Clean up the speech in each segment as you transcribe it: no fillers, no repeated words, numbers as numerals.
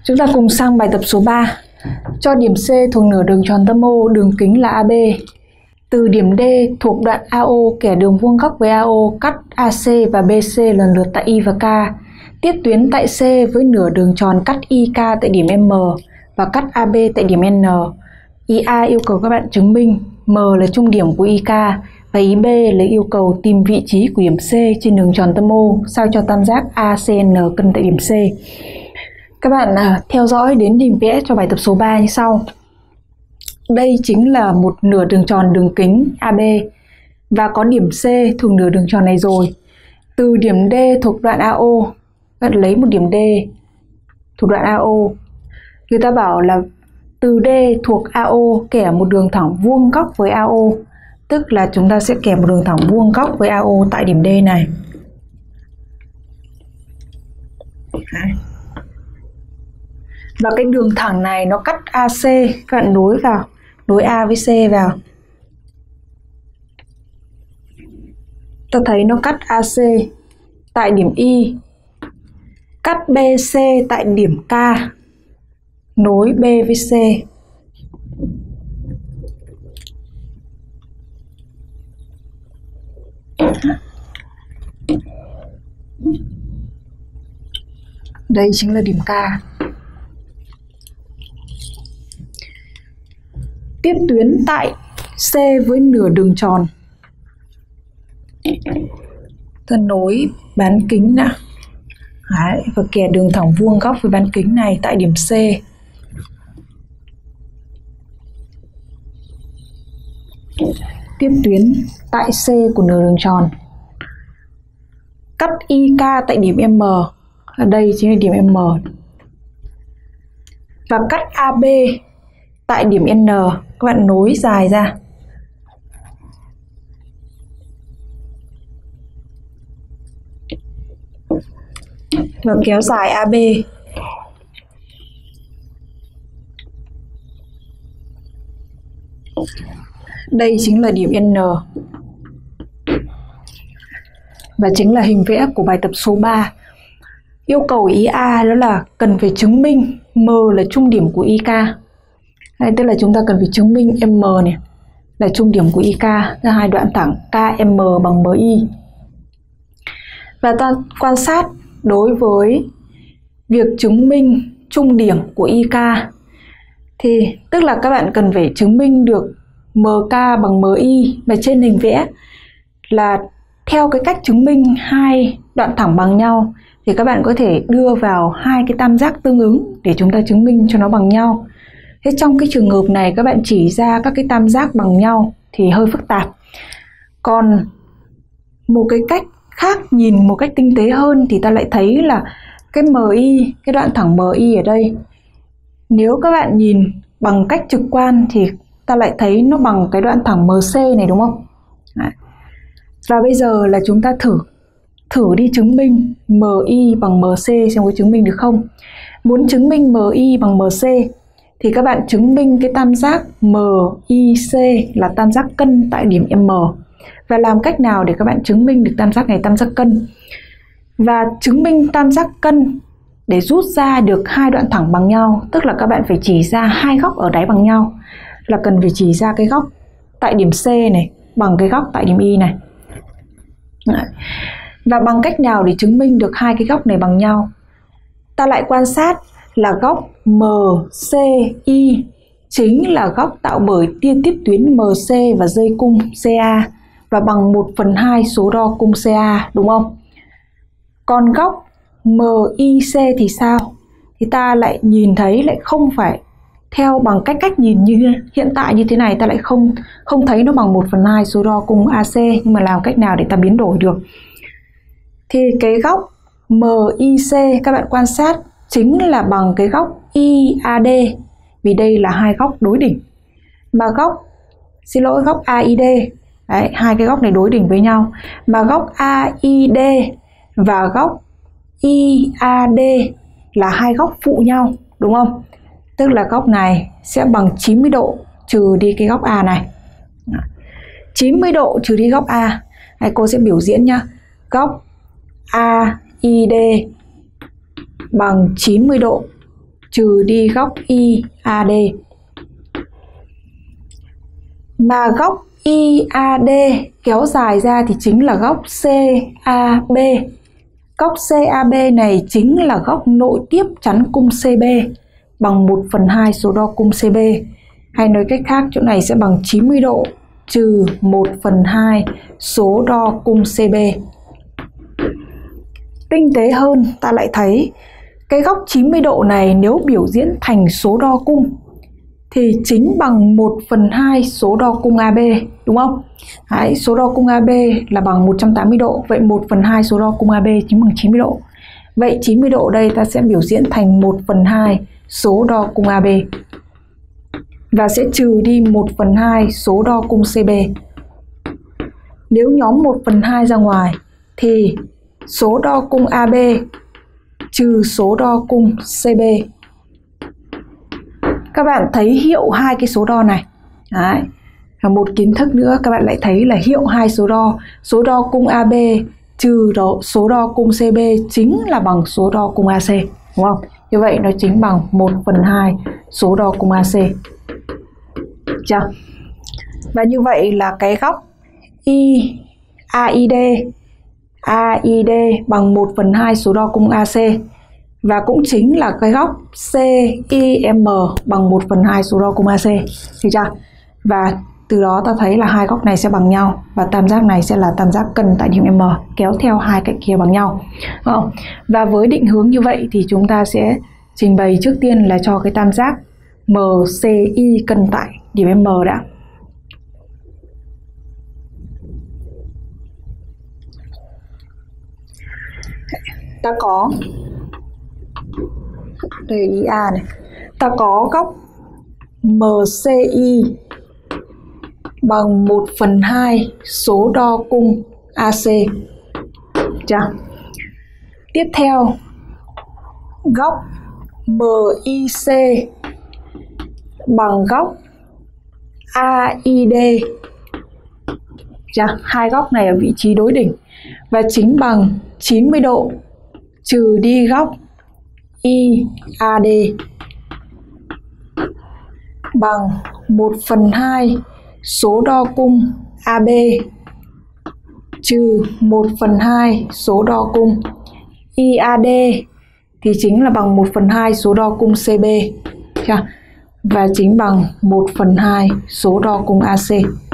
Chúng ta cùng sang bài tập số 3. Cho điểm C thuộc nửa đường tròn tâm O, đường kính là AB. Từ điểm D thuộc đoạn AO kẻ đường vuông góc với AO cắt AC và BC lần lượt tại I và K. Tiếp tuyến tại C với nửa đường tròn cắt IK tại điểm M và cắt AB tại điểm N. Ý A yêu cầu các bạn chứng minh M là trung điểm của IK và ý B là yêu cầu tìm vị trí của điểm C trên đường tròn tâm O sao cho tam giác ACN cân tại điểm C. Các bạn theo dõi đến hình vẽ cho bài tập số 3 như sau. Đây chính là một nửa đường tròn đường kính AB và có điểm C thuộc nửa đường tròn này rồi. Từ điểm D thuộc đoạn AO, các bạn lấy một điểm D thuộc đoạn AO. Người ta bảo là từ D thuộc AO kẻ một đường thẳng vuông góc với AO, tức là chúng ta sẽ kẻ một đường thẳng vuông góc với AO tại điểm D này. Và cái đường thẳng này nó cắt AC, các bạn nối vào, nối A với C vào. Ta thấy nó cắt AC tại điểm I, cắt BC tại điểm K, nối B với C. Đây chính là điểm K. Tiếp tuyến tại C với nửa đường tròn. Ta nối bán kính nào. Đấy, và kẻ đường thẳng vuông góc với bán kính này tại điểm C. Tiếp tuyến tại C của nửa đường tròn. Cắt IK tại điểm M. Ở đây chính là điểm M. Và cắt AB tại điểm N. Các bạn nối dài ra. Và kéo dài AB. Đây chính là điểm N. Và chính là hình vẽ của bài tập số 3. Yêu cầu ý A đó là cần phải chứng minh M là trung điểm của IK. Đây, tức là chúng ta cần phải chứng minh M này là trung điểm của IK, là hai đoạn thẳng KM bằng MI. Và ta quan sát đối với việc chứng minh trung điểm của IK thì tức là các bạn cần phải chứng minh được MK bằng MI, và trên hình vẽ là theo cái cách chứng minh hai đoạn thẳng bằng nhau thì các bạn có thể đưa vào hai cái tam giác tương ứng để chúng ta chứng minh cho nó bằng nhau. Thế trong cái trường hợp này các bạn chỉ ra các cái tam giác bằng nhau thì hơi phức tạp. Còn một cái cách khác nhìn một cách tinh tế hơn thì ta lại thấy là cái MI, cái đoạn thẳng MI ở đây, nếu các bạn nhìn bằng cách trực quan thì ta lại thấy nó bằng cái đoạn thẳng MC này, đúng không? Đấy. Và bây giờ là chúng ta thử đi chứng minh MI bằng MC xem có chứng minh được không. Muốn chứng minh MI bằng MC thì các bạn chứng minh cái tam giác MIC là tam giác cân tại điểm M. Và làm cách nào để các bạn chứng minh được tam giác này tam giác cân? Và chứng minh tam giác cân để rút ra được hai đoạn thẳng bằng nhau, tức là các bạn phải chỉ ra hai góc ở đáy bằng nhau, là cần phải chỉ ra cái góc tại điểm C này bằng cái góc tại điểm I này. Đấy. Và bằng cách nào để chứng minh được hai cái góc này bằng nhau? Ta lại quan sát là góc MCI chính là góc tạo bởi tia tiếp tuyến MC và dây cung CA và bằng 1/2 số đo cung CA, đúng không? Còn góc MIC thì sao? Thì ta lại nhìn thấy lại không phải theo bằng cách nhìn như hiện tại như thế này, ta lại không thấy nó bằng 1/2 số đo cung AC, nhưng mà làm cách nào để ta biến đổi được? Thì cái góc MIC các bạn quan sát chính là bằng cái góc IAD, vì đây là hai góc đối đỉnh. Mà góc AID, đấy, hai cái góc này đối đỉnh với nhau, mà góc AID và góc IAD là hai góc phụ nhau, đúng không? Tức là góc này sẽ bằng 90 độ trừ đi cái góc A này. 90 độ trừ đi góc A. Đây, cô sẽ biểu diễn nhá. Góc AID bằng 90 độ trừ đi góc IAD. Mà góc IAD kéo dài ra thì chính là góc CAB. Góc CAB này chính là góc nội tiếp chắn cung CB bằng 1/2 số đo cung CB. Hay nói cách khác, chỗ này sẽ bằng 90 độ trừ 1/2 số đo cung CB. Tinh tế hơn, ta lại thấy cái góc 90 độ này nếu biểu diễn thành số đo cung thì chính bằng 1/2 số đo cung AB, đúng không? Đấy, số đo cung AB là bằng 180 độ, vậy 1/2 số đo cung AB chính bằng 90 độ. Vậy 90 độ đây ta sẽ biểu diễn thành 1/2 số đo cung AB và sẽ trừ đi 1/2 số đo cung CB. Nếu nhóm 1/2 ra ngoài thì số đo cung AB trừ số đo cung CB. Các bạn thấy hiệu hai cái số đo này. Đấy. Và một kiến thức nữa các bạn lại thấy là hiệu hai số đo cung AB trừ số đo cung CB chính là bằng số đo cung AC, đúng không? Như vậy nó chính bằng 1/2 số đo cung AC. Chưa? Và như vậy là cái góc AID bằng 1/2 số đo cung AC và cũng chính là cái góc CIM bằng 1/2 số đo cung AC. Được chưa? Và từ đó ta thấy là hai góc này sẽ bằng nhau và tam giác này sẽ là tam giác cân tại điểm M kéo theo hai cạnh kia bằng nhau. Và với định hướng như vậy thì chúng ta sẽ trình bày trước tiên là cho cái tam giác MCI cân tại điểm M đã. Ta có đây IA này, ta có góc MCI bằng 1/2 số đo cung AC. Chưa? Tiếp theo góc MIC bằng góc AID. Chưa? Hai góc này ở vị trí đối đỉnh và chính bằng 90 độ trừ đi góc IAD bằng 1/2 số đo cung AB trừ 1/2 số đo cung IAD thì chính là bằng 1/2 số đo cung CB. Và chính bằng 1/2 số đo cung AC.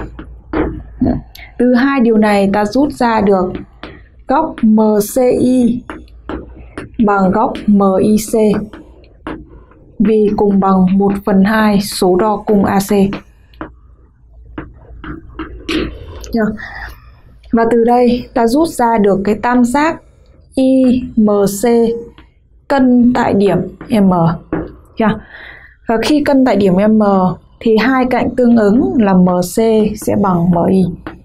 Từ hai điều này ta rút ra được góc MCI bằng góc MIC vì cùng bằng 1/2 số đo cung AC. Và từ đây ta rút ra được cái tam giác IMC cân tại điểm M. Và khi cân tại điểm M thì hai cạnh tương ứng là MC sẽ bằng MI.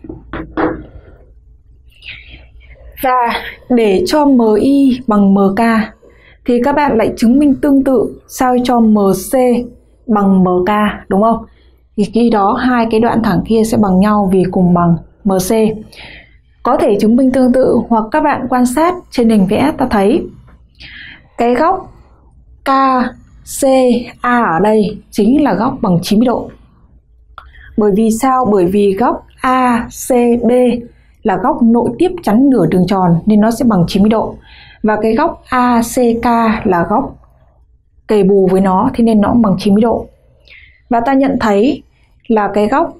Và để cho MI bằng MK thì các bạn lại chứng minh tương tự sao cho MC bằng MK, đúng không? Thì khi đó hai cái đoạn thẳng kia sẽ bằng nhau vì cùng bằng MC. Có thể chứng minh tương tự hoặc các bạn quan sát trên hình vẽ ta thấy cái góc KCA ở đây chính là góc bằng 90 độ. Bởi vì sao? Bởi vì góc ACB là góc nội tiếp chắn nửa đường tròn nên nó sẽ bằng 90 độ. Và cái góc ACK là góc kề bù với nó thế nên nó cũng bằng 90 độ. Và ta nhận thấy là cái góc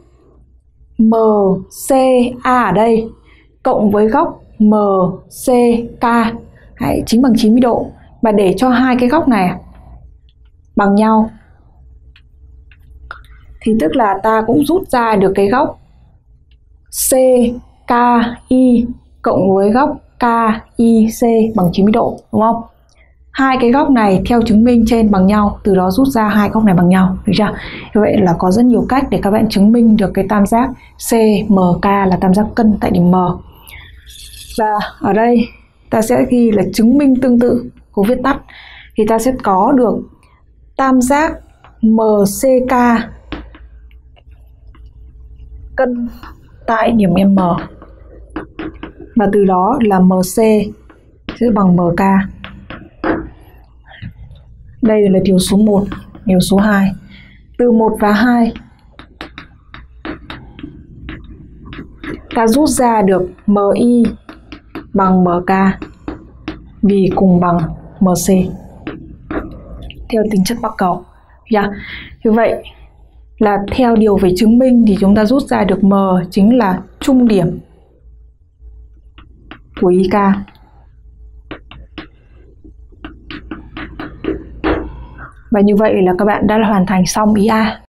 MCA ở đây cộng với góc MCK chính bằng 90 độ. Và để cho hai cái góc này bằng nhau thì tức là ta cũng rút ra được cái góc CKI cộng với góc KIC bằng 90 độ, đúng không? Hai cái góc này theo chứng minh trên bằng nhau, từ đó rút ra hai góc này bằng nhau, được chưa? Như vậy là có rất nhiều cách để các bạn chứng minh được cái tam giác CMK là tam giác cân tại điểm M. Và ở đây ta sẽ ghi là chứng minh tương tự, cô viết tắt, thì ta sẽ có được tam giác MCK cân tại điểm M. Và từ đó là MC sẽ bằng MK. Đây là điều số 1, điều số 2. Từ 1 và 2 ta rút ra được MI bằng MK vì cùng bằng MC theo tính chất bắc cầu. Như vậy là theo điều về chứng minh thì chúng ta rút ra được M chính là trung điểm của IK. Và như vậy là các bạn đã hoàn thành xong ý A.